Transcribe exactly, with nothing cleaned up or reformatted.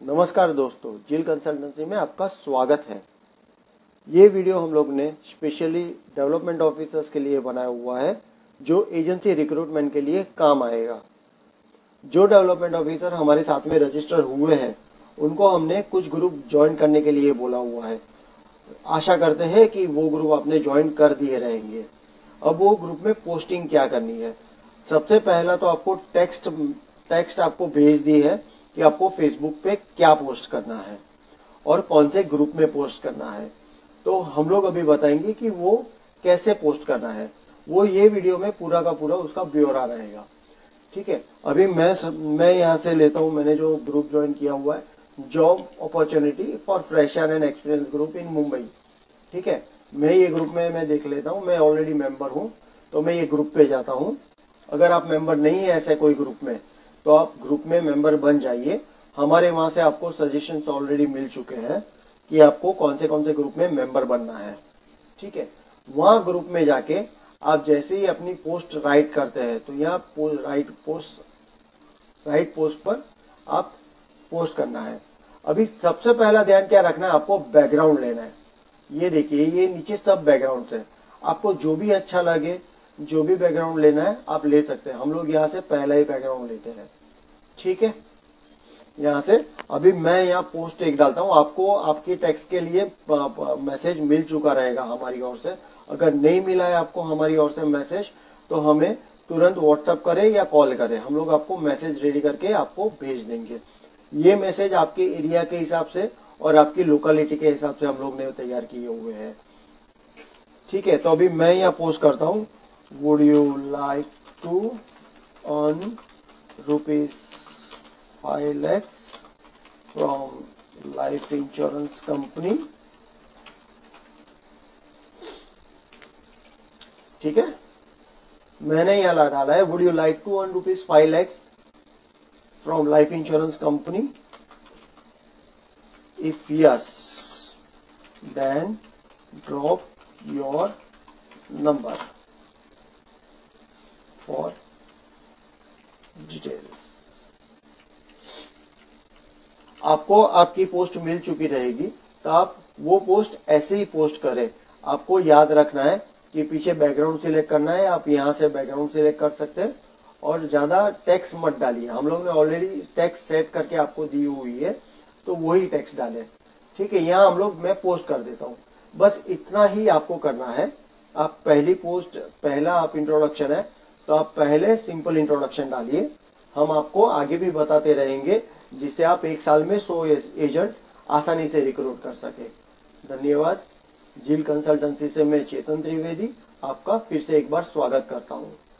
नमस्कार दोस्तों, जिल कंसल्टेंसी में आपका स्वागत है। ये वीडियो हम लोग ने स्पेशली डेवलपमेंट ऑफिसर्स के लिए बनाया हुआ है, जो एजेंसी रिक्रूटमेंट के लिए काम आएगा। जो डेवलपमेंट ऑफिसर हमारे साथ में रजिस्टर हुए हैं, उनको हमने कुछ ग्रुप ज्वाइन करने के लिए बोला हुआ है। आशा करते हैं कि वो ग्रुप आपने ज्वाइन कर दिए रहेंगे। अब वो ग्रुप में पोस्टिंग क्या करनी है? सबसे पहला तो आपको टेक्स्ट टेक्स्ट आपको भेज दी है कि आपको फेसबुक पे क्या पोस्ट करना है और कौन से ग्रुप में पोस्ट करना है। तो हम लोग अभी बताएंगे कि वो कैसे पोस्ट करना है। वो ये वीडियो में पूरा का पूरा उसका ब्यौरा रहेगा। ठीक है, अभी मैं सब, मैं यहाँ से लेता हूँ। मैंने जो ग्रुप ज्वाइन किया हुआ है, job opportunity for fresher and experience group in Mumbai. ठीक है, मैं ये ग्रुप में मैं देख लेता हूँ। मैं ऑलरेडी मेंबर हूँ, तो मैं ये ग्रुप पे जाता हूँ। अगर आप मेंबर नहीं है ऐसे कोई ग्रुप में, तो आप ग्रुप में मेंबर बन जाइए। हमारे वहां से आपको सजेशंस ऑलरेडी मिल चुके हैं कि आपको कौन से कौन से ग्रुप में मेंबर बनना है। ठीक है, वहां ग्रुप में जाके आप जैसे ही अपनी पोस्ट राइट करते हैं, तो यहाँ पो, राइट पोस्ट राइट पोस्ट पर आप पोस्ट करना है। अभी सबसे पहला ध्यान क्या रखना है, आपको बैकग्राउंड लेना है। ये देखिए, ये नीचे सब बैकग्राउंड है। आपको जो भी अच्छा लगे, जो भी बैकग्राउंड लेना है आप ले सकते हैं। हम लोग यहाँ से पहला ही बैकग्राउंड लेते हैं। ठीक है, यहाँ से अभी मैं यहाँ पोस्ट एक डालता हूँ। आपको आपकी टेक्स्ट के लिए मैसेज मिल चुका रहेगा हमारी ओर से। अगर नहीं मिला है आपको हमारी ओर से मैसेज, तो हमें तुरंत व्हाट्सएप करें या कॉल करें। हम लोग आपको मैसेज रेडी करके आपको भेज देंगे। ये मैसेज आपके एरिया के हिसाब से और आपकी लोकेलिटी के हिसाब से हम लोग ने तैयार किए हुए हैं। ठीक है, तो अभी मैं यहाँ पोस्ट करता हूँ, would you like to earn rupees five lakhs from life insurance company. ठीक है, मैंने यहाँ डाला है, would you like to earn rupees five lakhs from life insurance company. If yes, then drop your number for details. आपको आपकी पोस्ट मिल चुकी रहेगी, तो आप वो पोस्ट ऐसे ही पोस्ट करें। आपको याद रखना है कि पीछे बैकग्राउंड सिलेक्ट करना है। आप यहाँ से बैकग्राउंड सिलेक्ट कर सकते हैं और ज्यादा टेक्स्ट मत डालिए। हम लोग ने ऑलरेडी टेक्स्ट सेट करके आपको दी हुई है, तो वही टेक्स्ट डालें। ठीक है, यहाँ हम लोग मैं पोस्ट कर देता हूँ। बस इतना ही आपको करना है। आप पहली पोस्ट, पहला आप इंट्रोडक्शन है, तो आप पहले सिंपल इंट्रोडक्शन डालिए। हम आपको आगे भी बताते रहेंगे, जिससे आप एक साल में सौ एजेंट आसानी से रिक्रूट कर सके। धन्यवाद। जिल कंसल्टेंसी से मैं चेतन त्रिवेदी आपका फिर से एक बार स्वागत करता हूँ।